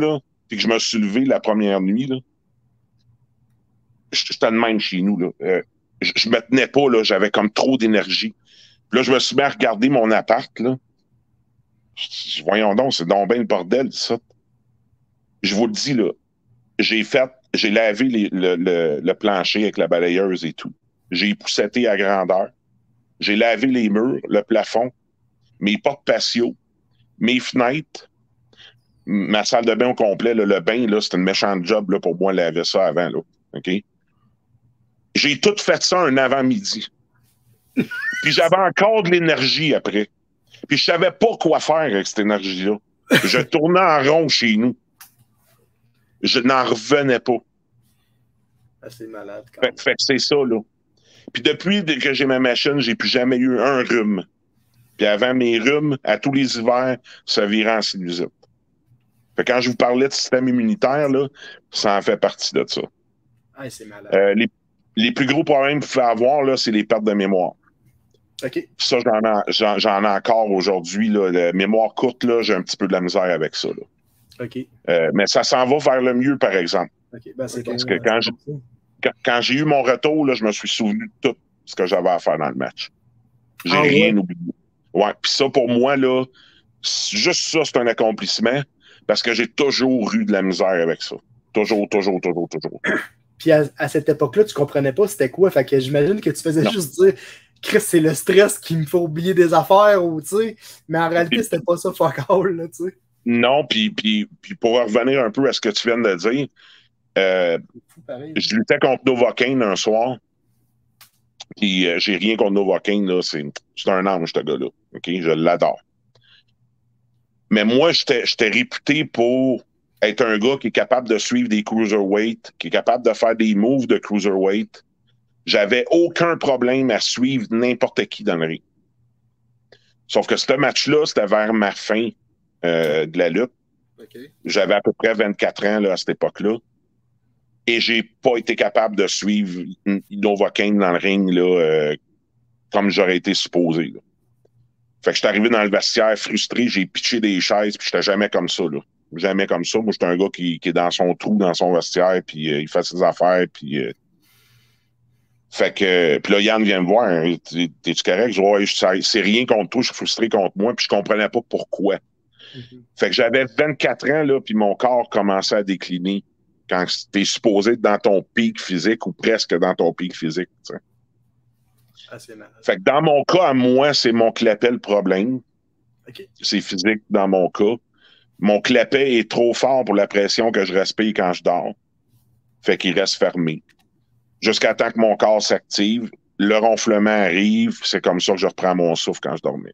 puis que je me suis levé la première nuit, là, j'étais de même chez nous, là. Je me tenais pas, là, j'avais comme trop d'énergie. Puis là, je me suis mis à regarder mon appart, là. Voyons donc, c'est donc bien le bordel, ça. Je vous le dis, là, j'ai lavé le plancher avec la balayeuse et tout. J'ai épousseté à grandeur. J'ai lavé les murs, le plafond, mes portes patio, mes fenêtres, ma salle de bain au complet, là, le bain, là, c'était une méchante job là, pour moi laver ça avant. Là. OK? J'ai tout fait ça un avant-midi. Puis j'avais encore de l'énergie après. Puis je savais pas quoi faire avec cette énergie-là. Je tournais en rond chez nous. Je n'en revenais pas. Ah, c'est malade. Fait que c'est ça, là. Puis depuis que j'ai ma machine, j'ai plus jamais eu un rhume. Puis avant mes rhumes, à tous les hivers, ça virait en sinusite. Fait que quand je vous parlais de système immunitaire, là, ça en fait partie de ça. Ah, c'est malade. Les plus gros problèmes que vous pouvez avoir, là, c'est les pertes de mémoire. OK. Ça, j'en ai encore aujourd'hui. La mémoire courte, là, j'ai un petit peu de la misère avec ça. Là. OK. Mais ça s'en va vers le mieux, par exemple. OK. Ben, c'est Parce bon, que quand j'ai eu mon retour, là, je me suis souvenu de tout ce que j'avais à faire dans le match. J'ai rien oublié. Ouais. Puis ça, pour moi, là, juste ça, c'est un accomplissement parce que j'ai toujours eu de la misère avec ça. Toujours. Puis à cette époque-là, tu comprenais pas c'était quoi. Fait que j'imagine que tu faisais juste dire Chris, c'est le stress qui me fait oublier des affaires ou tu sais. Mais en réalité, c'était pas ça fuck all, là, tu sais. Non, puis pour revenir un peu à ce que tu viens de dire, je luttais contre Novocaine un soir. Puis j'ai rien contre Novocaine, là. C'est un ange, ce gars-là. OK? Je l'adore. Mais moi, j'étais réputé pour être un gars qui est capable de suivre des cruiserweights, qui est capable de faire des moves de cruiserweight. J'avais aucun problème à suivre n'importe qui dans le ring. Sauf que ce match-là, c'était vers ma fin de la lutte. Okay. J'avais à peu près 24 ans là, à cette époque-là. Et j'ai pas été capable de suivre Novocaine dans le ring là, comme j'aurais été supposé. Là. Fait que j'étais arrivé dans le vestiaire frustré, j'ai pitché des chaises, puis j'étais jamais comme ça. Là. Jamais comme ça. Moi, j'étais un gars qui est dans son trou, dans son vestiaire, puis il fait ses affaires, puis... Fait que... Puis là, Yann vient me voir. Hein, t'es-tu correct? Je dis, ouais, c'est rien contre toi, je suis frustré contre moi, puis je comprenais pas pourquoi. Mm-hmm. Fait que j'avais 24 ans, là, puis mon corps commençait à décliner quand t'es supposé être dans ton pic physique ou presque dans ton pic physique, tu sais. Ah, c'est malade. Fait que dans mon cas, à moi, c'est mon clapet le problème. Okay. C'est physique dans mon cas. Mon clapet est trop fort pour la pression que je respire quand je dors. Fait qu'il reste fermé. Jusqu'à temps que mon corps s'active, le ronflement arrive, c'est comme ça que je reprends mon souffle quand je dormais.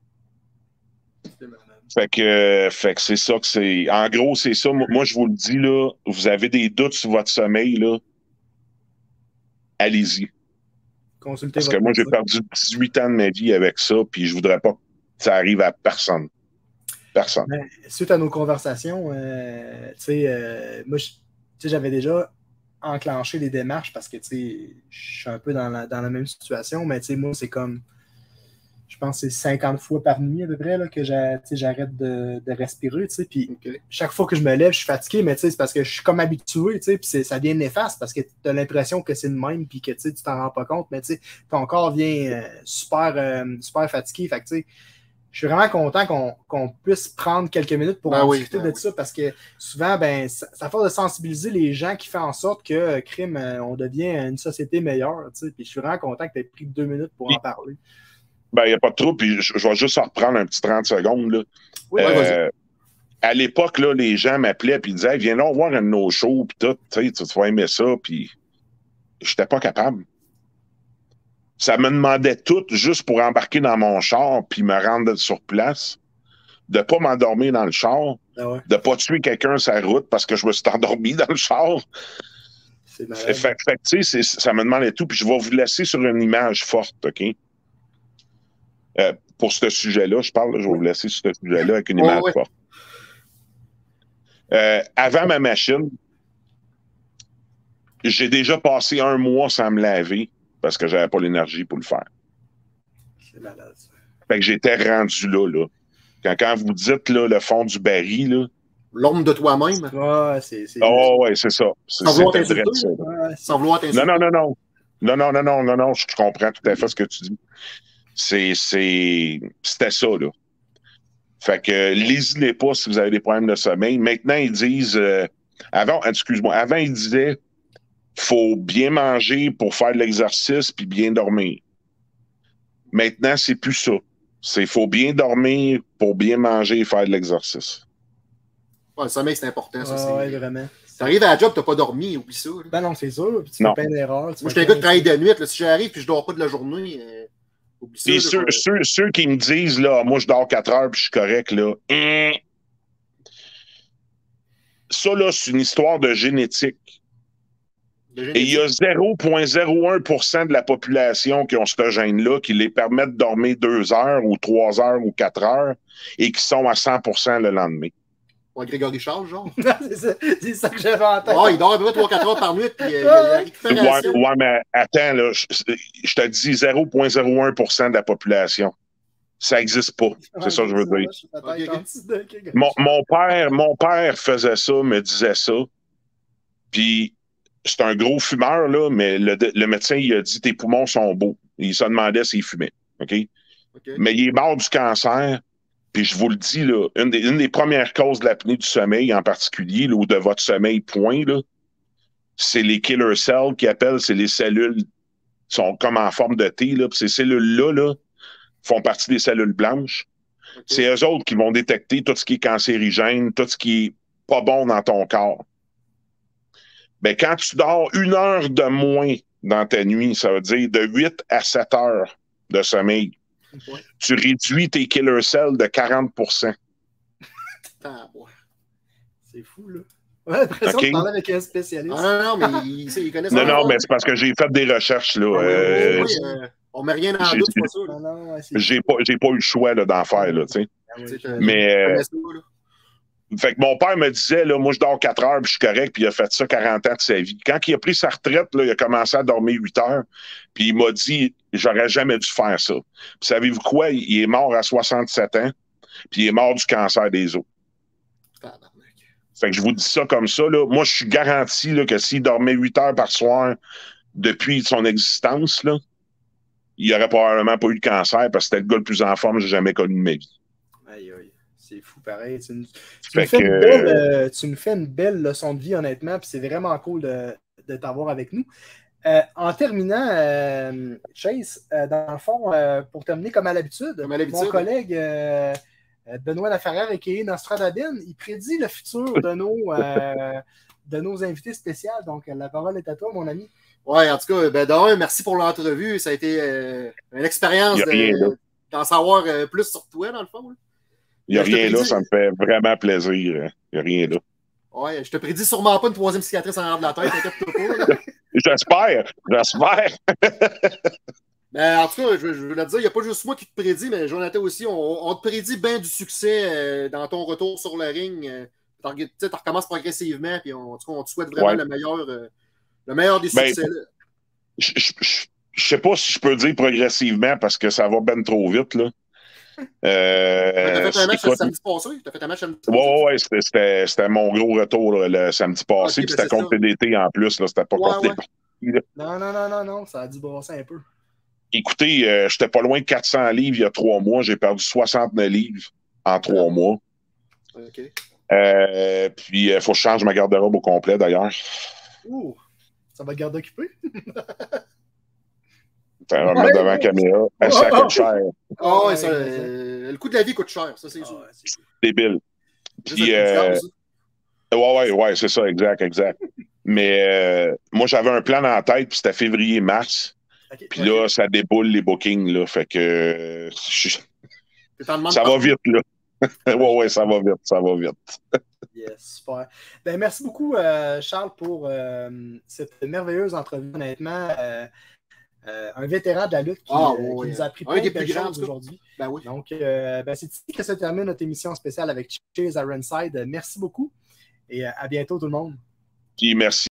Fait que c'est ça que c'est. En gros, c'est ça. Moi, je vous le dis, là, vous avez des doutes sur votre sommeil, là, allez-y. Consultez Parce que moi, j'ai perdu 18 ans de ma vie avec ça, puis je voudrais pas que ça arrive à personne. Personne. Ben, suite à nos conversations, moi, j'avais déjà enclenché des démarches parce que je suis un peu dans la même situation, mais moi, c'est comme, je pense que c'est 50 fois par nuit à peu près là, que j'arrête de respirer. Puis chaque fois que je me lève, je suis fatigué, mais c'est parce que je suis comme habitué, puis ça devient néfaste parce que tu as l'impression que c'est le même puis que tu t'en rends pas compte, mais ton corps vient super fatigué. Fait que je suis vraiment content qu'on puisse prendre quelques minutes pour discuter de ça parce que souvent, ça fait de sensibiliser les gens qui fait en sorte que crime, on devient une société meilleure. Puis je suis vraiment content que tu aies pris 2 minutes pour en parler. Ben, il n'y a pas de trouble, puis je vais juste en reprendre un petit 30 secondes. Là. Oui, à l'époque, là, les gens m'appelaient et disaient hey, viens donc voir un de nos shows, puis tout, tu vas aimer ça, puis j'étais pas capable. Ça me demandait tout juste pour embarquer dans mon char puis me rendre sur place, de ne pas m'endormir dans le char, de ne pas tuer quelqu'un sur la route parce que je me suis endormi dans le char. C'est malade. Fait tu sais, ça me demandait tout, puis je vais vous laisser sur une image forte, OK? Pour ce sujet-là, je parle, je vais vous laisser sur ce sujet-là avec une image forte. Avant ma machine, j'ai déjà passé 1 mois sans me laver parce que j'avais pas l'énergie pour le faire. C'est malade, ça. Fait que j'étais rendu là. Quand vous dites là, le fond du baril, là, L'ombre de toi-même. Ouais, c'est. Oh, ouais, c'est ça. Sans vouloir C'était vrai, t'insulter. ça. Ouais, Sans vouloir t'insulter. Non, je comprends tout à fait ce que tu dis. C'était ça, là. Fait que lésinez pas si vous avez des problèmes de sommeil. Maintenant, ils disent avant, ils disaient faut bien manger pour faire de l'exercice puis bien dormir. Maintenant, c'est plus ça. C'est faut bien dormir pour bien manger et faire de l'exercice. Ouais, le sommeil, c'est important. Ça, ouais, vraiment. T'arrives à la job, t'as pas dormi, oublie ça. Là. Ben non, c'est sûr. Puis tu fais plein d'erreurs. Moi, je suis un gars qui travaille de nuit. Là. Si j'arrive et je dors pas de la journée, oublie ça. Et Là, ceux qui me disent, là, moi, je dors 4 heures puis je suis correct, là. Ça, là, c'est une histoire de génétique. Et il y a 0,01% de la population qui ont ce gène-là qui les permet de dormir 2 heures ou 3 heures ou 4 heures et qui sont à 100% le lendemain. Ouais, Grégory Charles, genre. c'est ça que j'avais en tête. Ouais, il dort à peu près 3-4 heures par nuit, puis la récupération. Ouais, mais attends, là, je te dis 0,01% de la population. Ça n'existe pas. C'est ça que je veux dire. Mon père faisait ça, me disait ça. Puis c'est un gros fumeur, là, mais le médecin, il a dit tes poumons sont beaux. Il se demandait s'il fumait. OK? Mais il est mort du cancer. Puis je vous le dis, là, une des premières causes de l'apnée du sommeil, en particulier, là, ou de votre sommeil, point, là, c'est les killer cells qu'ils appellent, c'est les cellules qui sont comme en forme de T. Là, puis ces cellules-là là, font partie des cellules blanches. C'est eux autres qui vont détecter tout ce qui est cancérigène, tout ce qui est pas bon dans ton corps. Ben, quand tu dors 1 heure de moins dans ta nuit, ça veut dire de 8 à 7 heures de sommeil, tu réduis tes killer cells de 40%. C'est fou, là. Ouais, l'impression de parler avec un spécialiste. Non, mais il connaît ça. Non, mais c'est parce que j'ai fait des recherches, là. On met rien en doute, c'est pas ça. Non, j'ai pas eu le choix là, d'en faire, là, tu sais. Mais... Fait que mon père me disait, là, moi, je dors 4 heures, puis je suis correct, puis il a fait ça 40 ans de sa vie. Quand il a pris sa retraite, là, il a commencé à dormir 8 heures, puis il m'a dit, j'aurais jamais dû faire ça. Puis savez-vous quoi? Il est mort à 67 ans, puis il est mort du cancer des os. Fait que je vous dis ça comme ça, là. Moi, je suis garanti là, que s'il dormait 8 heures par soir depuis son existence, là, il aurait probablement pas eu de cancer, parce que c'était le gars le plus en forme que j'ai jamais connu de ma vie. Aïe, aïe. C'est fou, pareil. Tu nous fais une belle leçon de vie, honnêtement, puis c'est vraiment cool de t'avoir avec nous. En terminant, Chase, dans le fond, pour terminer comme à l'habitude, mon collègue Benoît Laferrière, a.k.a. Nostradabin, il prédit le futur de nos invités spéciaux. Donc, la parole est à toi, mon ami. Oui, en tout cas, d'abord, merci pour l'entrevue. Ça a été une expérience d'en savoir plus sur toi, dans le fond. Là. Il n'y a rien là, ça me fait vraiment plaisir. Il n'y a rien là. Ouais, je te prédis sûrement pas une 3e cicatrice en arrière de la tête, t'inquiète pas. J'espère. Mais en tout cas, je veux te dire, il n'y a pas juste moi qui te prédis, mais Jonathan aussi, on te prédit bien du succès dans ton retour sur le ring. Tu recommences progressivement, puis on te souhaite vraiment le meilleur des succès. Je sais pas si je peux dire progressivement parce que ça va ben trop vite, là. T'as fait un match samedi passé? Ouais, c'était mon gros retour là, le samedi passé. Puis c'était contre TDT en plus. Là, c'était pas contre des parties. Non, ça a dû brasser un peu. Écoutez, j'étais pas loin de 400 livres il y a 3 mois. J'ai perdu 69 livres en 3 mois. OK. Puis il faut que je change ma garde-robe au complet d'ailleurs. Ouh, ça va te garder occupé? On va mettre devant la caméra. Ça coûte cher. Le coût de la vie coûte cher, ça c'est sûr. C'est débile. Puis, ouais, c'est ça, exact. Mais moi, j'avais un plan en tête, puis c'était février-mars. Puis là, ça déboule les bookings, là. Fait que ça va vite, là. ouais, ça va vite. Yes, super. Ben, merci beaucoup, Charles, pour cette merveilleuse entrevue, honnêtement. Un vétéran de la lutte qui nous a appris plein de belles choses aujourd'hui. Ben oui. Donc, c'est ici que se termine notre émission spéciale avec Chase Ironside. Merci beaucoup et à bientôt tout le monde. Puis merci.